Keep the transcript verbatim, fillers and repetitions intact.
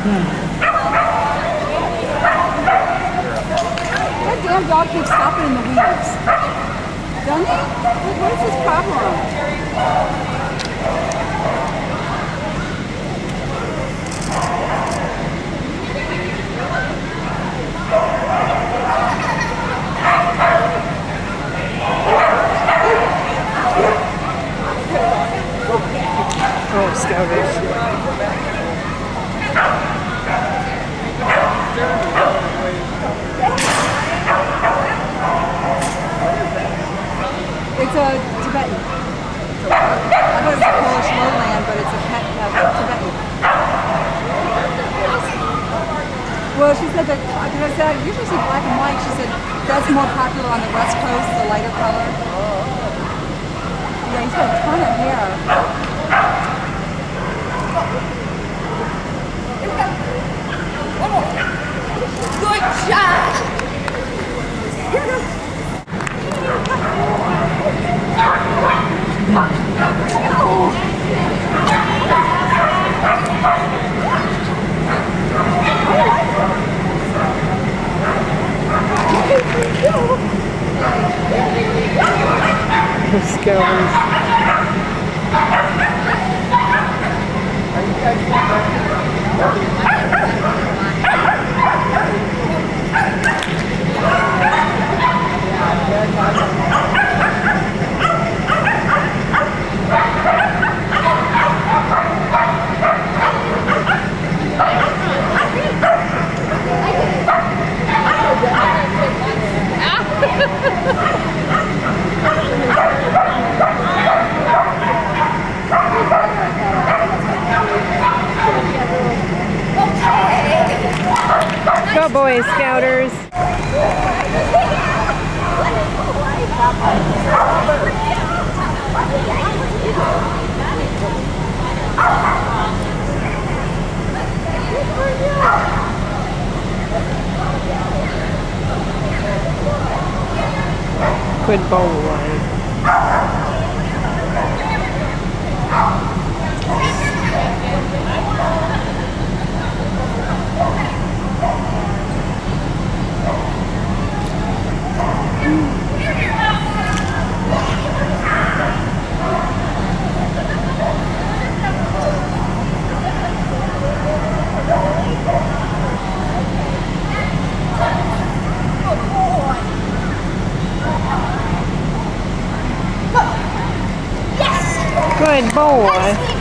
That damn dog keeps stopping in the weeds. Doesn't he? What is his problem? Oh, Scouters. It's a Tibetan. I thought it was a Polish lowland, but it's a pet, uh, Tibetan. Well, she said that, because I said, I usually see black and white. She said that's more popular on the West Coast, the lighter color. Yeah, he's got a ton of hair. Good job! The Scouters. Go boys, Scouters. Good boy. Good boy.